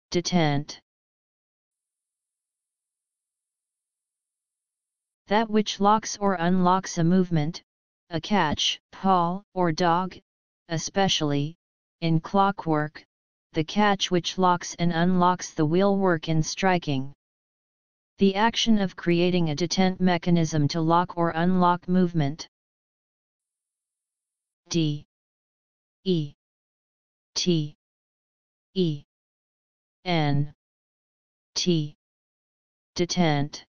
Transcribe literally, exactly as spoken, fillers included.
Detent. That which locks or unlocks a movement, a catch, ball, or dog, especially, in clockwork, the catch which locks and unlocks the wheel work in striking. The action of creating a detent mechanism to lock or unlock movement. D E T E N T Detent.